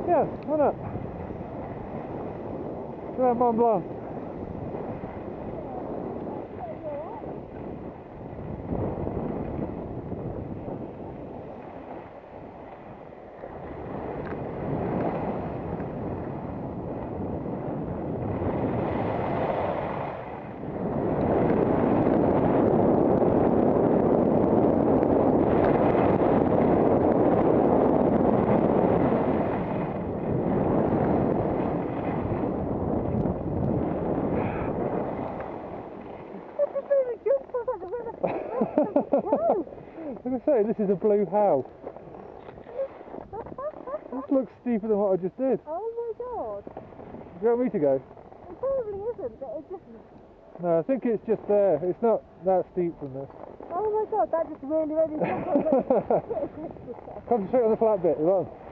Yeah, why not? Yeah, Mont Blanc. Like I say, this is a blue house. This looks steeper than what I just did. Oh my god. Do you want me to go? It probably isn't, but it just... No, I think it's just there. It's not that steep from this. Oh my god, that just really, really... Concentrate on the flat bit, come on.